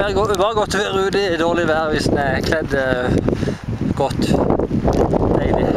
bare godt å være ute i dårlig vær hvis den er kledd godt. Deilig.